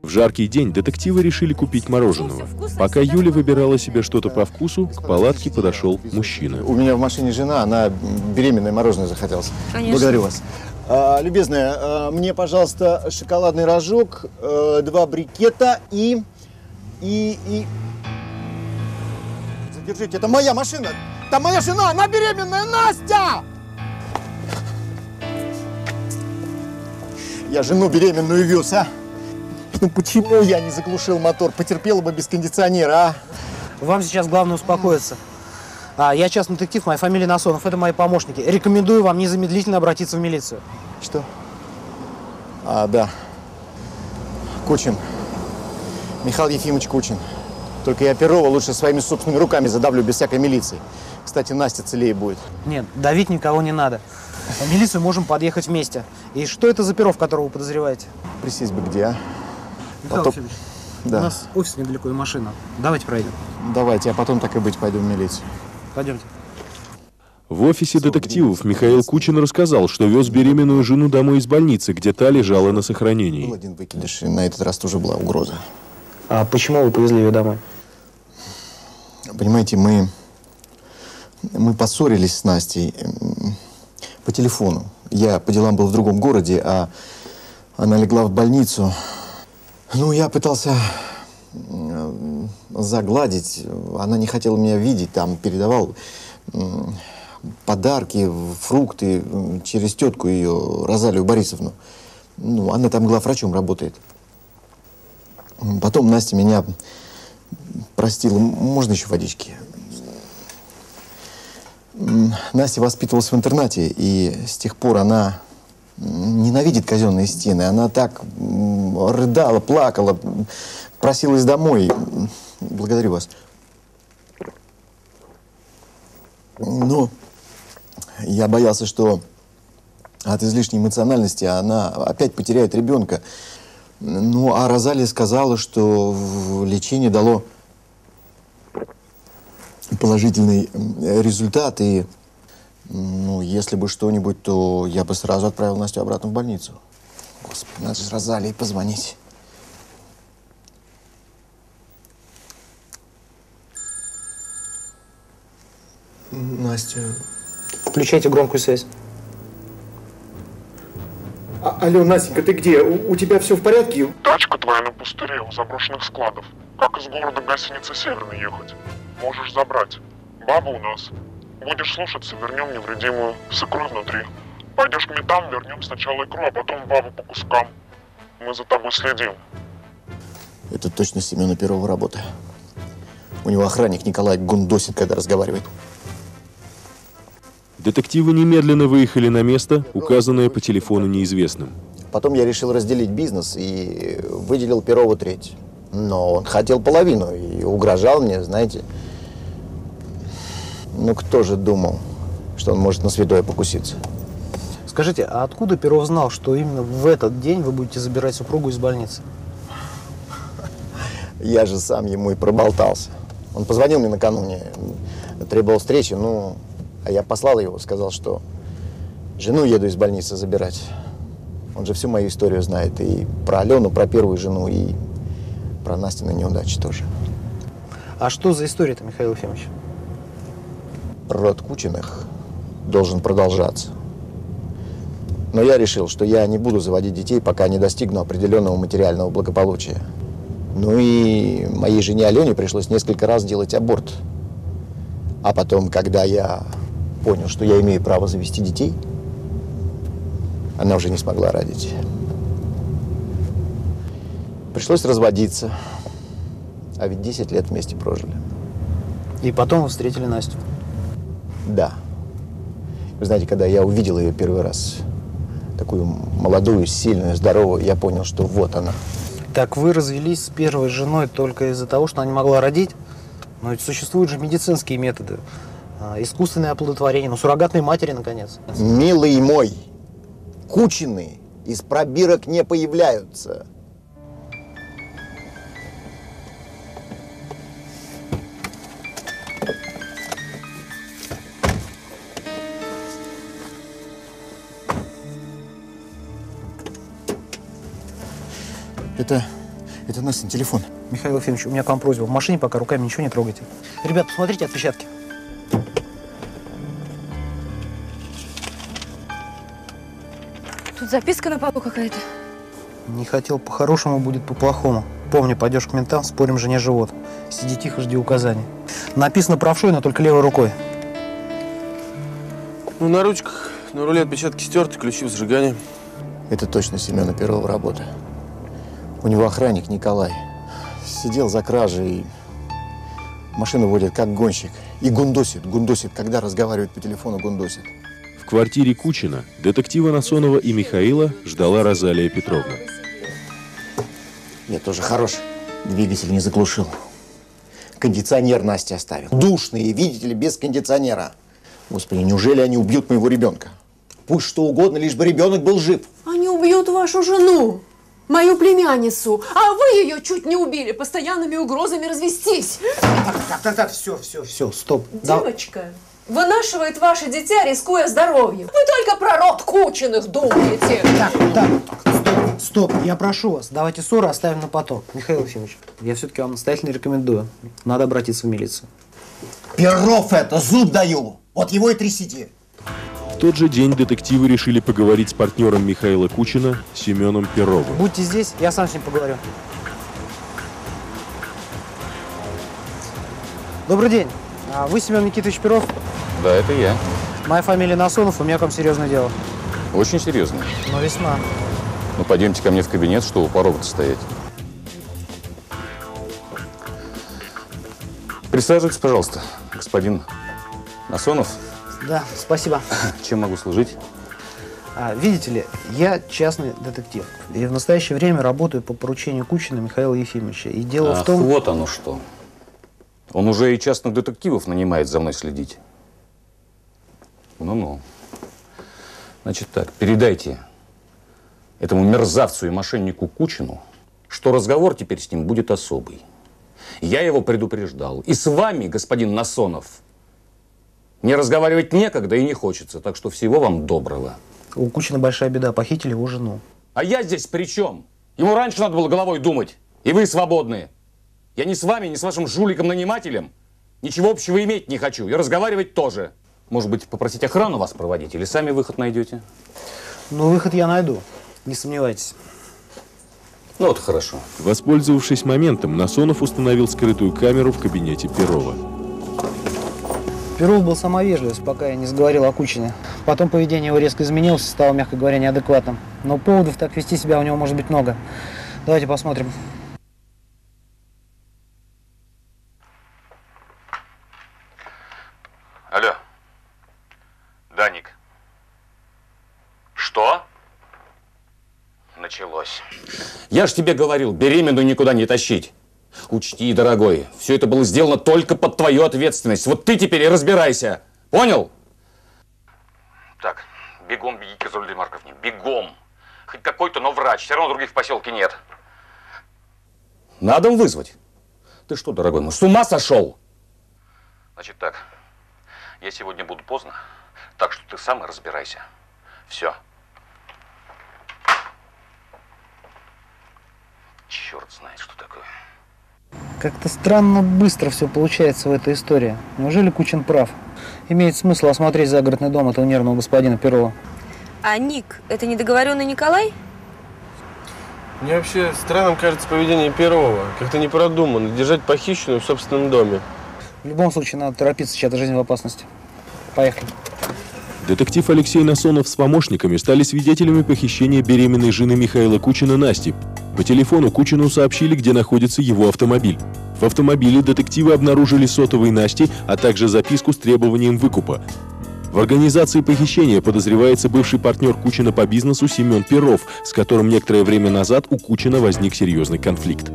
В жаркий день детективы решили купить мороженого. Пока Юля выбирала себе что-то по вкусу, к палатке подошел мужчина. У меня в машине жена, она беременная, мороженое захотелось. Конечно. Благодарю вас. Любезная, мне, пожалуйста, шоколадный рожок, 2 брикета и... Задержите, это моя машина! Там моя жена, она беременная, Настя! Я жену беременную вез, а? Ну почему я не заглушил мотор? Потерпела бы без кондиционера, а? Вам сейчас главное успокоиться. Я частный детектив, моя фамилия Насонов, это мои помощники. Рекомендую вам незамедлительно обратиться в милицию. Что? Да. Кучин. Михаил Ефимович Кучин. Только я Перова лучше своими собственными руками задавлю без всякой милиции. Кстати, Настя целее будет. Нет, давить никого не надо. В милицию можем подъехать вместе. И что это за Перов, которого вы подозреваете? Присесть бы где, а? Михаил Ефимович, Да. у нас офис недалеко и машина. Давайте пройдем. Давайте, а потом так и быть, пойду в милицию. Пойдемте. В офисе детективов Михаил Кучин рассказал, что вез беременную жену домой из больницы, где та лежала на Был сохранении. один выкидыш, и на этот раз тоже была угроза. А почему вы повезли ее домой? Понимаете, мы поссорились с Настей по телефону. Я по делам был в другом городе, а она легла в больницу. Ну, я пытался загладить. Она не хотела меня видеть, там передавал подарки, фрукты через тетку ее, Розалию Борисовну. Ну, она там главврачом работает. Потом Настя меня простила. Можно еще водички? Настя воспитывалась в интернате, и с тех пор она ненавидит казенные стены. Она так рыдала, плакала, просилась домой. Благодарю вас. Но я боялся, что от излишней эмоциональности она опять потеряет ребенка. Ну, а Розалия сказала, что лечение дало положительный результат, и, ну, если бы что-нибудь, то я бы сразу отправил Настю обратно в больницу. Господи, надо же Розалии позвонить. Настя... Включайте громкую связь. Алло, Настенька, ты где? У тебя все в порядке? Тачка твоя на пустыре у заброшенных складов. Как из города гостиницы Северный ехать? Можешь забрать. Баба у нас. Будешь слушаться, вернем невредимую. С икрой внутри. Пойдешь к метам, вернем сначала икру, а потом бабу по кускам. Мы за тобой следим. Это точно Семена Перова работа. У него охранник Николай гундосит, когда разговаривает. Детективы немедленно выехали на место, указанное по телефону неизвестным. Потом я решил разделить бизнес и выделил Перову треть. Но он хотел половину и угрожал мне, знаете. Ну, кто же думал, что он может на святое покуситься? Скажите, а откуда Перов знал, что именно в этот день вы будете забирать супругу из больницы? Я же сам ему и проболтался. Он позвонил мне накануне, требовал встречи, ну, а я послал его, сказал, что жену еду из больницы забирать. Он же всю мою историю знает, и про Алену, про первую жену, и про Настины неудачи тоже. А что за история-то, Михаил Ефимович? Род Кучиных должен продолжаться. Но я решил, что я не буду заводить детей, пока не достигну определенного материального благополучия. Ну и моей жене Алене пришлось несколько раз делать аборт. А потом, когда я понял, что я имею право завести детей, она уже не смогла родить. Пришлось разводиться. А ведь 10 лет вместе прожили. И потом вы встретили Настю. Да. Вы знаете, когда я увидел ее первый раз, такую молодую, сильную, здоровую, я понял, что вот она. Так вы развелись с первой женой только из-за того, что она не могла родить? Но ведь существуют же медицинские методы. Искусственное оплодотворение, ну, суррогатные матери, наконец. Милый мой, Кучины из пробирок не появляются. Это Настин телефон. Михаил Ефимович, у меня к вам просьба. В машине пока руками ничего не трогайте. Ребят, посмотрите отпечатки. Тут записка на полу какая-то. Не хотел по-хорошему, будет по-плохому. Помни, пойдешь к ментам, спорим жене живот. Сиди тихо, жди указаний. Написано правшой, но только левой рукой. Ну, на ручках, на руле отпечатки стерты, ключи в зажигании. Это точно Семена Перова работа. У него охранник Николай. Сидел за кражей и машину водит как гонщик. И гундосит. Когда разговаривает по телефону, гундосит. В квартире Кучина детектива Насонова и Михаила ждала Розалия Петровна. Я тоже хорош. Двигатель не заглушил. Кондиционер Насте оставил. Душные, видите ли, без кондиционера. Господи, неужели они убьют моего ребенка? Пусть что угодно, лишь бы ребенок был жив. Они убьют вашу жену, мою племянницу, а вы ее чуть не убили постоянными угрозами развестись. Так, все, стоп. Девочка вынашивает ваше дитя, рискуя здоровьем. Вы только про род Кучиных думаете. Стоп, я прошу вас, давайте ссору оставим на потом. Михаил Ефимович, я все-таки вам настоятельно рекомендую. Надо обратиться в милицию. Перов это, зуб даю. Вот его и трясите. В тот же день детективы решили поговорить с партнером Михаила Кучина, Семеном Перовым. Будьте здесь, я сам с ним поговорю. Добрый день. А вы Семен Никитович Перов? Да, это я. Моя фамилия Насонов, у меня к вам серьезное дело. Очень серьезно. Но весьма. Ну, пойдемте ко мне в кабинет, что у порога-то стоять. Присаживайтесь, пожалуйста, господин Насонов. Да, спасибо. Чем могу служить? Видите ли, я частный детектив. И в настоящее время работаю по поручению Кучина Михаила Ефимовича. И дело в том... вот оно что. Он уже и частных детективов нанимает за мной следить. Ну-ну. Значит так, передайте этому мерзавцу и мошеннику Кучину, что разговор теперь с ним будет особый. Я его предупреждал. И с вами, господин Насонов, не разговаривать некогда и не хочется. Так что всего вам доброго. У Кучина большая беда. Похитили его жену. А я здесь при чем? Ему раньше надо было головой думать. И вы свободны. Я ни с вами, ни с вашим жуликом-нанимателем ничего общего иметь не хочу. И разговаривать тоже. Может быть, попросить охрану вас проводить? Или сами выход найдете? Ну, выход я найду. Не сомневайтесь. Ну вот хорошо. Воспользовавшись моментом, Насонов установил скрытую камеру в кабинете Перова. Перов был сама вежливость, пока я не заговорил о Кучине. Потом поведение его резко изменилось и стало, мягко говоря, неадекватным. Но поводов так вести себя у него может быть много. Давайте посмотрим. Алло. Да, Ник. Что? Началось. Я ж тебе говорил, беременную никуда не тащить. Учти, дорогой, все это было сделано только под твою ответственность. Вот ты теперь и разбирайся. Понял? Так, бегом беги к Изольде Марковне. Бегом. Хоть какой-то, но врач. Все равно других в поселке нет. Надо вызвать. Ты что, дорогой мой, с ума сошел? Значит так, я сегодня буду поздно, так что ты сам и разбирайся. Все. Черт знает, что такое. Как-то странно быстро все получается в этой истории. Неужели Кучин прав? Имеет смысл осмотреть загородный дом этого нервного господина Перова. А Ник, это недоговоренный Николай? Мне вообще странным кажется поведение Перова. Как-то не продуманно. Держать похищенную в собственном доме. В любом случае, надо торопиться, чья-то жизнь в опасности. Поехали. Детектив Алексей Насонов с помощниками стали свидетелями похищения беременной жены Михаила Кучина Насти. По телефону Кучину сообщили, где находится его автомобиль. В автомобиле детективы обнаружили сотовый Насти, а также записку с требованием выкупа. В организации похищения подозревается бывший партнер Кучина по бизнесу Семен Перов, с которым некоторое время назад у Кучина возник серьезный конфликт.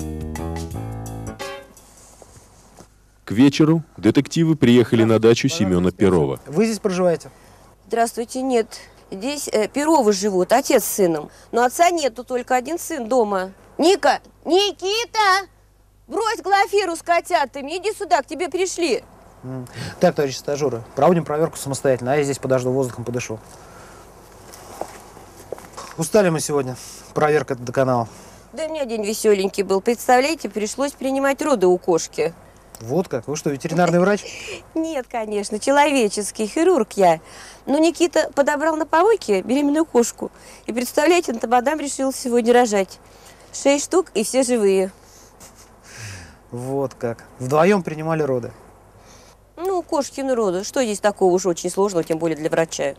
К вечеру детективы приехали на дачу Семена Перова. Вы здесь проживаете? Здравствуйте, нет. Здесь Перовы живут, отец с сыном. Но отца нету, только один сын дома. Ника! Никита! Брось Глафиру с котятами, иди сюда, к тебе пришли. Так, товарищи стажеры, проводим проверку самостоятельно, а я здесь подожду, воздухом подышу. Устали мы сегодня. Проверка до канала. Да у меня день веселенький был. Представляете, пришлось принимать роды у кошки. Вот как? Вы что, ветеринарный врач? Нет, конечно, человеческий, хирург я. Но Никита подобрал на помойке беременную кошку. И представляете, мадам решил сегодня рожать. 6 штук и все живые. Вот как. Вдвоем принимали роды. Ну, кошкины роды. Что здесь такого уж очень сложного, тем более для врача?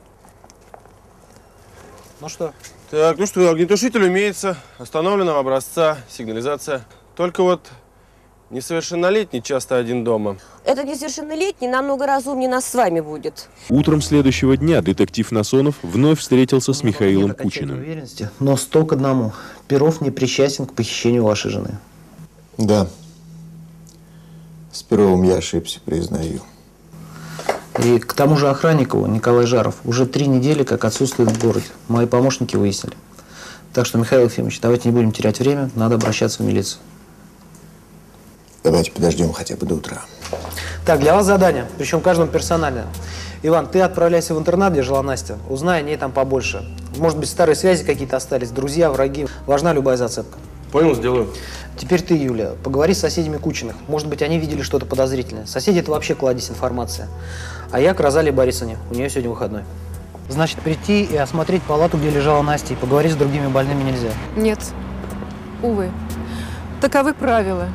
Ну что? Так, ну что, огнетушитель имеется, остановленного образца, сигнализация. Только вот несовершеннолетний часто один дома. Этот несовершеннолетний намного разумнее нас с вами будет. Утром следующего дня детектив Насонов вновь встретился с Михаилом Нет окончательной Кучиным. уверенности, но 100 к 1. Перов не причастен к похищению вашей жены. Да. С Перовым я ошибся, признаю. И к тому же охранник его, Николай Жаров, уже 3 недели как отсутствует в городе. Мои помощники выяснили. Так что, Михаил Ефимович, давайте не будем терять время, надо обращаться в милицию. Давайте подождем хотя бы до утра. Так, для вас задание, причем каждому персонально. Иван, ты отправляйся в интернат, где жила Настя, узнай о ней там побольше. Может быть, старые связи какие-то остались, друзья, враги. Важна любая зацепка. Понял, сделаю. Теперь ты, Юля, поговори с соседями Кучиных. Может быть, они видели что-то подозрительное. Соседи – это вообще кладезь информации. А я к Розалии Борисовне. У нее сегодня выходной. Значит, прийти и осмотреть палату, где лежала Настя, и поговорить с другими больными нельзя. Нет, увы, таковы правила.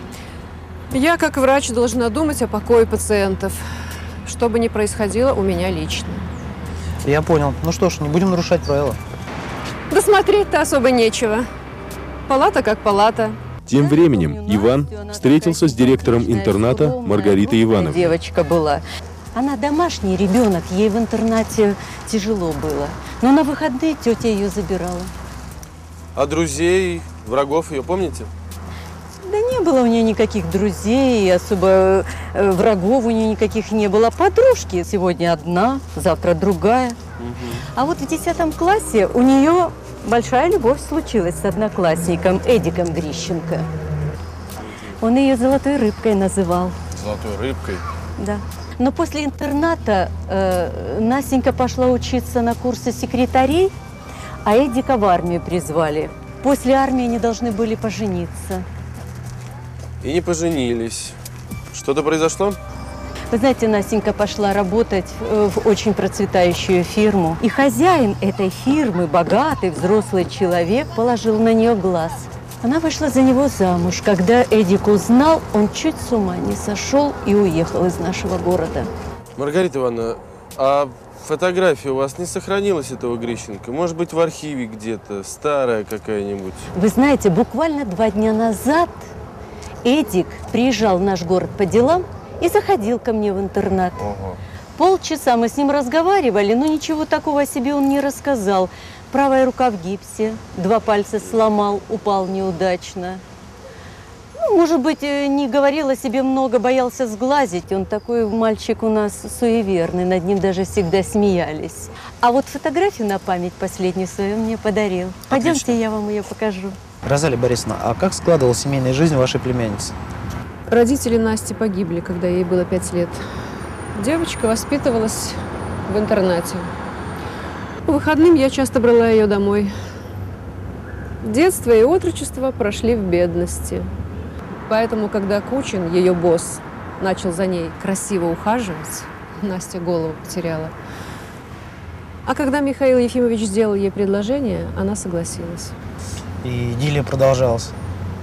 Я, как врач, должна думать о покое пациентов, что бы ни происходило у меня лично. Я понял. Ну что ж, не будем нарушать правила. Да смотреть-то особо нечего. Палата как палата. Тем временем Иван встретился с директором интерната Маргаритой Ивановной. Девочка была. Она домашний ребенок, ей в интернате тяжело было. Но на выходные тетя ее забирала. А друзей, врагов ее помните? Да не было у нее никаких друзей, особо врагов у нее никаких не было. Подружки сегодня одна, завтра другая. А вот в 10 классе у нее большая любовь случилась с одноклассником Эдиком Грищенко. Он ее золотой рыбкой называл. Золотой рыбкой? Да. Но после интерната Настенька пошла учиться на курсы секретарей, а Эдика в армию призвали. После армии они должны были пожениться. И не поженились. Что-то произошло? Вы знаете, Настенька пошла работать в очень процветающую фирму. И хозяин этой фирмы, богатый взрослый человек, положил на нее глаз. Она вышла за него замуж. Когда Эдик узнал, он чуть с ума не сошел и уехал из нашего города. Маргарита Ивановна, а фотография у вас не сохранилась этого Грищенко? Может быть, в архиве где-то, старая какая-нибудь? Вы знаете, буквально 2 дня назад Эдик приезжал в наш город по делам и заходил ко мне в интернат. Ого. Полчаса мы с ним разговаривали, но ничего такого о себе он не рассказал. Правая рука в гипсе, 2 пальца сломал, упал неудачно. Ну, может быть, не говорил о себе много, боялся сглазить. Он такой мальчик у нас суеверный, над ним даже всегда смеялись. А вот фотографию на память последнюю свою мне подарил. Пойдемте, я вам ее покажу. Розалия Борисовна, а как складывалась семейная жизнь вашей племянницы? Родители Насти погибли, когда ей было 5 лет. Девочка воспитывалась в интернате. По выходным я часто брала ее домой. Детство и отрочество прошли в бедности. Поэтому, когда Кучин, ее босс, начал за ней красиво ухаживать, Настя голову потеряла. А когда Михаил Ефимович сделал ей предложение, она согласилась. И идиллия продолжалась.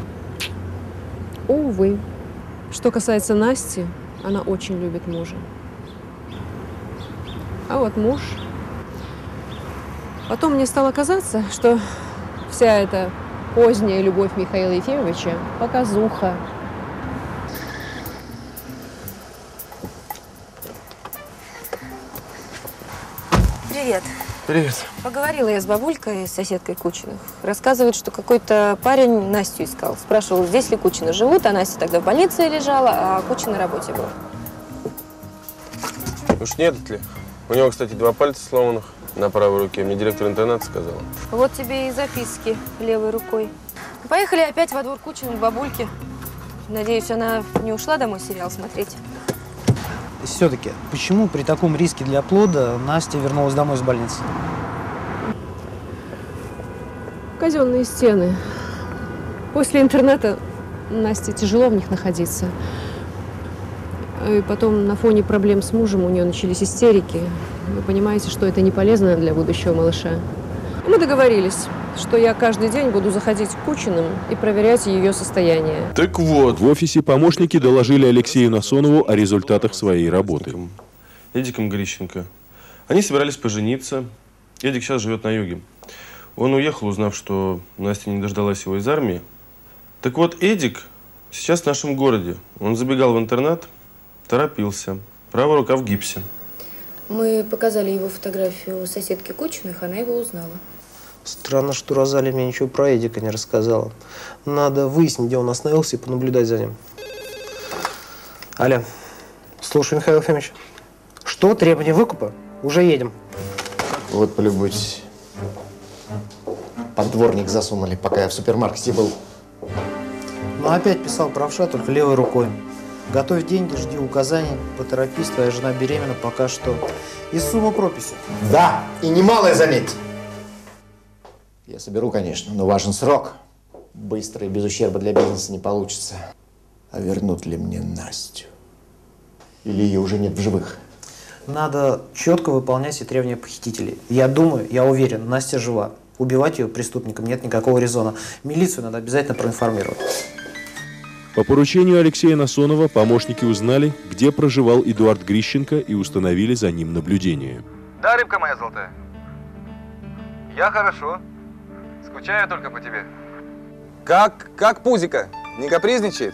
Увы. Что касается Насти, она очень любит мужа. А вот муж... Потом мне стало казаться, что вся эта поздняя любовь Михаила Ефимовича – показуха. Привет. Привет. Поговорила я с бабулькой, с соседкой Кучиных. Рассказывает, что какой-то парень Настю искал. Спрашивал, здесь ли Кучины живут, а Настя тогда в больнице лежала, а Кучин на работе был. Уж не этот ли? У него, кстати, 2 пальца сломанных на правой руке. Мне директор интерната сказала. Вот тебе и записки левой рукой. Поехали опять во двор Кучиных, бабульки. Надеюсь, она не ушла домой сериал смотреть. Все-таки, почему при таком риске для плода Настя вернулась домой из больницы? Казенные стены. После интернета Насте тяжело в них находиться. И потом на фоне проблем с мужем у нее начались истерики. Вы понимаете, что это не полезно для будущего малыша. Мы договорились, что я каждый день буду заходить к Кучиным и проверять ее состояние. Так вот. В офисе помощники доложили Алексею Насонову о результатах своей работы. Эдиком Грищенко. Они собирались пожениться. Эдик сейчас живет на юге. Он уехал, узнав, что Настя не дождалась его из армии. Так вот, Эдик сейчас в нашем городе. Он забегал в интернат, торопился. Правая рука в гипсе. Мы показали его фотографию соседке Кучиных, она его узнала. Странно, что Розалия мне ничего про Эдика не рассказала. Надо выяснить, где он остановился, и понаблюдать за ним. Аля, слушай, Михаил Ефимович. Что? Требование выкупа? Уже едем. Вот, полюбуйтесь. Под дворник засунули, пока я в супермаркете был. Ну, опять писал правша, только левой рукой. Готовь деньги, жди указаний, поторопись, твоя жена беременна пока что. И сумма прописи. Да, и немалая, заметьте. Я соберу, конечно, но важен срок. Быстро и без ущерба для бизнеса не получится. А вернут ли мне Настю? Или ее уже нет в живых? Надо четко выполнять все требования похитителей. Я думаю, я уверен, Настя жива. Убивать ее преступникам нет никакого резона. Милицию надо обязательно проинформировать. По поручению Алексея Насонова помощники узнали, где проживал Эдуард Грищенко, и установили за ним наблюдение. Да, рыбка моя золотая. Я хорошо. Скучаю только по тебе. Как пузика? Не капризничает?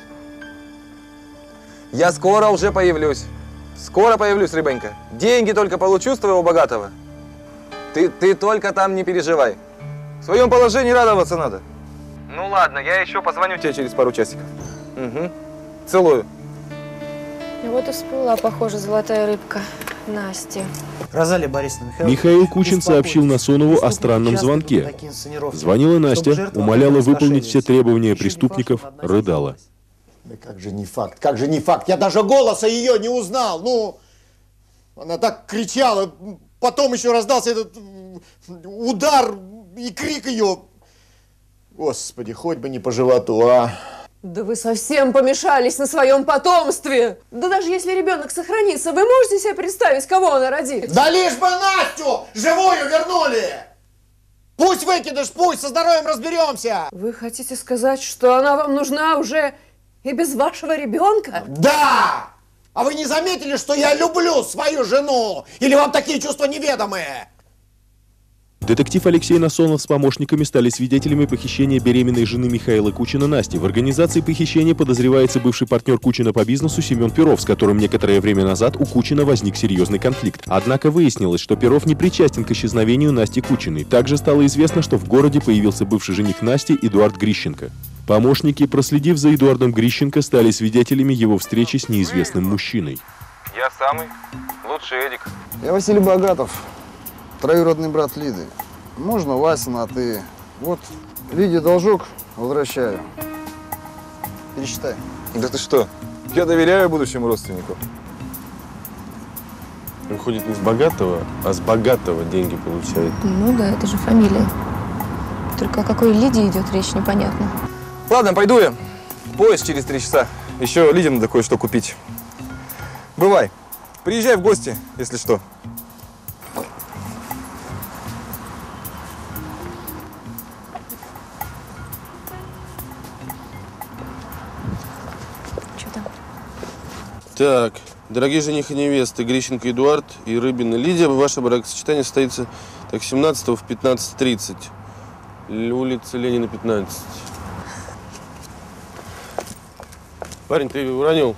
Я скоро уже появлюсь. Скоро появлюсь, рыбонька. Деньги только получу с твоего богатого. Ты только там не переживай. В своем положении радоваться надо. Ну ладно, я еще позвоню тебе через пару часиков. Угу. Целую. Вот и всплыла, похоже, золотая рыбка Насти. Розалия Борисовна, Михаил Кучин сообщил Насонову о странном звонке. Звонила Настя, умоляла выполнить все требования преступников, рыдала. Да как же не факт, как же не факт. Я даже голоса ее не узнал. Ну, она так кричала. Потом еще раздался этот удар и крик ее. Господи, хоть бы не по животу, а. Да вы совсем помешались на своем потомстве. Да даже если ребенок сохранится, вы можете себе представить, кого она родит? Да лишь бы Настю живую вернули! Пусть выкидыш, пусть, со здоровьем разберемся! Вы хотите сказать, что она вам нужна уже и без вашего ребенка? Да! А вы не заметили, что я люблю свою жену? Или вам такие чувства неведомые? Детектив Алексей Насонов с помощниками стали свидетелями похищения беременной жены Михаила Кучина Насти. В организации похищения подозревается бывший партнер Кучина по бизнесу Семен Перов, с которым некоторое время назад у Кучина возник серьезный конфликт. Однако выяснилось, что Перов не причастен к исчезновению Насти Кучиной. Также стало известно, что в городе появился бывший жених Насти Эдуард Грищенко. Помощники, проследив за Эдуардом Грищенко, стали свидетелями его встречи с неизвестным мужчиной. Я самый лучший Эдик. Я Василий Богатов, троюродный брат Лиды. Можно Вася на ты. Вот Лиде должок возвращаю. Пересчитай. Да ты что? Я доверяю будущему родственнику. Он ходит не с богатого, а с богатого деньги получает. Ну да, это же фамилия. Только о какой Лиде идет речь, непонятно. Ладно, пойду я. Поезд через 3 часа. Еще Лиде надо кое-что купить. Бывай. Приезжай в гости, если что. Так, дорогие жених и невесты, Грищенко Эдуард и Рыбина Лидия, ваше бракосочетание состоится 17-го в 15:30. Улица Ленина, 15. Парень, ты уронил.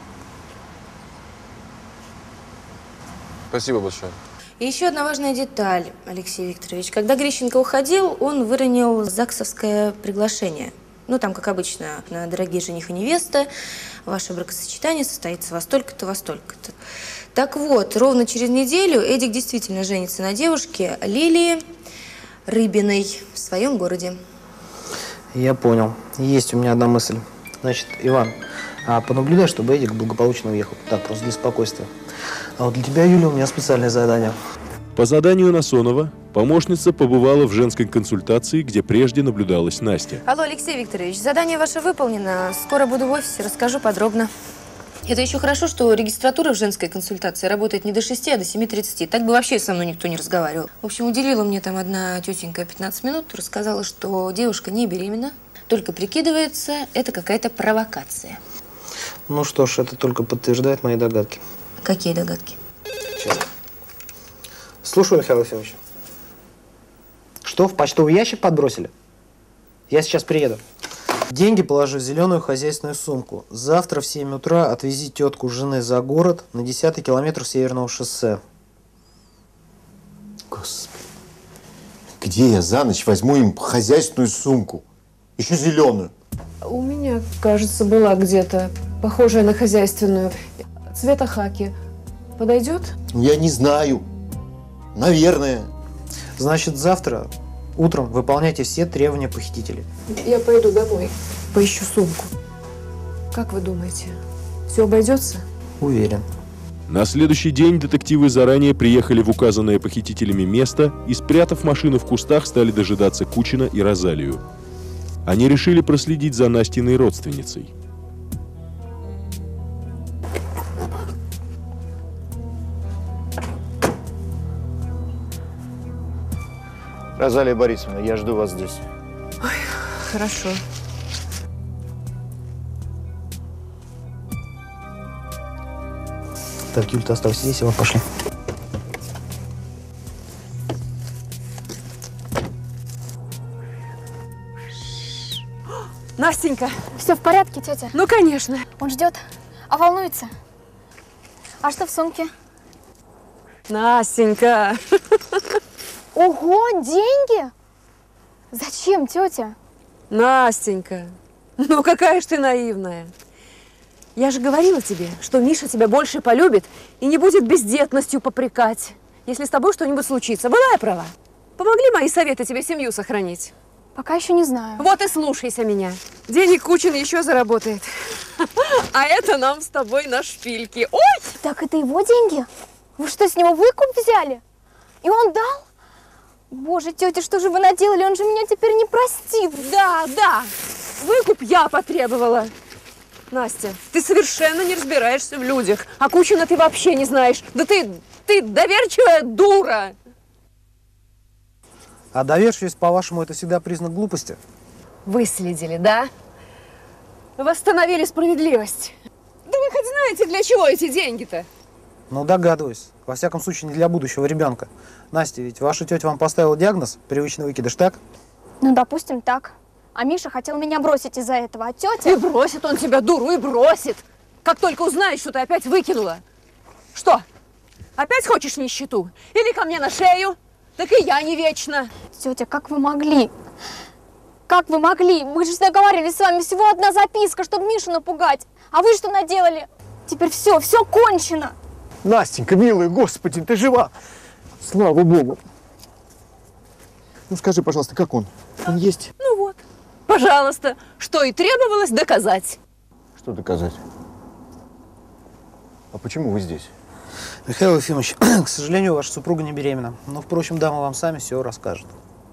Спасибо большое. И еще одна важная деталь, Алексей Викторович. Когда Грищенко уходил, он выронил ЗАГСовское приглашение. Ну, там, как обычно, на дорогие жених и невеста, ваше бракосочетание состоится во столько-то, во столько-то. Так вот, ровно через неделю Эдик действительно женится на девушке Лилии Рыбиной в своем городе. Я понял. Есть у меня одна мысль. Значит, Иван, понаблюдай, чтобы Эдик благополучно уехал. Так, просто для спокойствия. А вот для тебя, Юля, у меня специальное задание. По заданию Насонова Помощница побывала в женской консультации, где прежде наблюдалась Настя. Алло, Алексей Викторович, задание ваше выполнено. Скоро буду в офисе, расскажу подробно. Это еще хорошо, что регистратура в женской консультации работает не до 6, а до 7:30. Так бы вообще со мной никто не разговаривал. В общем, уделила мне там одна тетенька 15 минут, рассказала, что девушка не беременна, только прикидывается, это какая-то провокация. Ну что ж, это только подтверждает мои догадки. Какие догадки? Сейчас. Слушаю, Михаил Ефимович. Что, в почтовый ящик подбросили? Я сейчас приеду. Деньги положи в зеленую хозяйственную сумку. Завтра в 7 утра отвези тетку жены за город на 10-й километр Северного шоссе. Господи, где я за ночь возьму им хозяйственную сумку? Еще зеленую. У меня, кажется, была где-то похожая на хозяйственную. Цвета хаки. Подойдет? Я не знаю. Наверное. Значит, завтра утром выполняйте все требования похитителей. Я пойду домой, поищу сумку. Как вы думаете, все обойдется? Уверен. На следующий день детективы заранее приехали в указанное похитителями место и, спрятав машину в кустах, стали дожидаться Кучина и Розалию. Они решили проследить за Настиной родственницей. Розалия Борисовна, я жду вас здесь. Ой, хорошо. Так, Юль, ты оставайся здесь, и вот пошли. Настенька! Все в порядке, тетя? Ну, конечно. Он ждет, а волнуется. А что в сумке? Настенька! Ого, деньги? Зачем, тетя? Настенька, ну какая ж ты наивная. Я же говорила тебе, что Миша тебя больше полюбит и не будет бездетностью попрекать, если с тобой что-нибудь случится. Была я права? Помогли мои советы тебе семью сохранить? Пока еще не знаю. Вот и слушайся меня. Денег Кучин еще заработает. А это нам с тобой на шпильки. Ой! Так это его деньги? Вы что, с него выкуп взяли? И он дал? Боже, тетя, что же вы наделали? Он же меня теперь не простит. Да, да. Выкуп я потребовала. Настя, ты совершенно не разбираешься в людях. А Кучина ты вообще не знаешь. Да ты доверчивая дура. А доверчивость, по-вашему, это всегда признак глупости? Выследили, да? Восстановили справедливость. Да вы хоть знаете, для чего эти деньги-то? Ну, догадываюсь. Во всяком случае, не для будущего ребенка. Настя, ведь ваша тетя вам поставила диагноз привычный выкидыш, так? Ну, допустим, так. А Миша хотел меня бросить из-за этого, а тетя... И бросит он тебя, дуру, и бросит. Как только узнает, что ты опять выкинула. Что, опять хочешь нищету? Или ко мне на шею? Так и я не вечно. Тетя, как вы могли? Как вы могли? Мы же договаривались с вами, всего одна записка, чтобы Мишу напугать. А вы что наделали? Теперь все кончено. Настенька, милая, господи, ты жива! Слава Богу! Ну скажи, пожалуйста, как он? Он есть? Ну вот, пожалуйста, что и требовалось доказать. Что доказать? А почему вы здесь? Михаил Ефимович, к сожалению, ваша супруга не беременна. Но, впрочем, дамы вам сами все расскажут.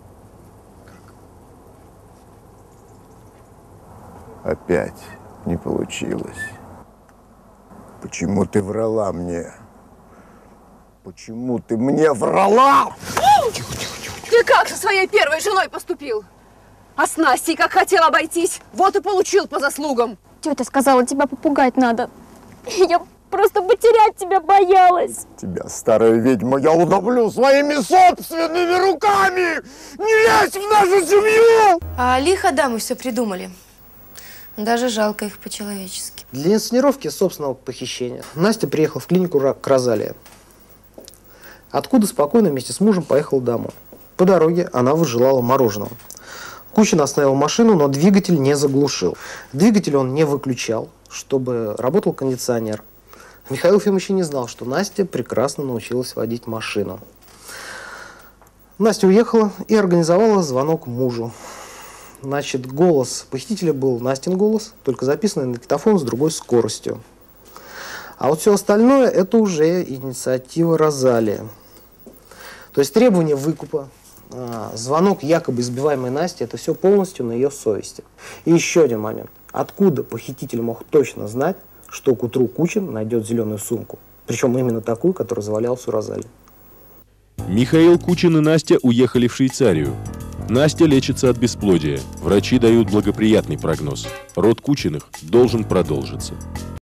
Опять не получилось. Почему ты врала мне? Почему ты мне врала? Ты как со своей первой женой поступил? А с Настей как хотел обойтись, вот и получил по заслугам. Тетя сказала, тебя попугать надо. Я просто потерять тебя боялась. Тебя, старая ведьма, я удавлю своими собственными руками! Не лезь в нашу семью! А лихо дамы все придумали. Даже жалко их по-человечески. Для инсценировки собственного похищения Настя приехала в клинику к Розалии, откуда спокойно вместе с мужем поехала домой. По дороге она выжелала мороженого. Кучин остановил машину, но двигатель не заглушил. Двигатель он не выключал, чтобы работал кондиционер. Михаил Ефимович не знал, что Настя прекрасно научилась водить машину. Настя уехала и организовала звонок мужу. Значит, голос похитителя был Настин голос, только записанный на диктофон с другой скоростью. А вот все остальное – это уже инициатива Розалии. То есть требование выкупа, звонок якобы избиваемой Насти, это все полностью на ее совести. И еще один момент. Откуда похититель мог точно знать, что к утру Кучин найдет зеленую сумку? Причем именно такую, которая завалялась у Розали. Михаил Кучин и Настя уехали в Швейцарию. Настя лечится от бесплодия. Врачи дают благоприятный прогноз. Род Кучиных должен продолжиться.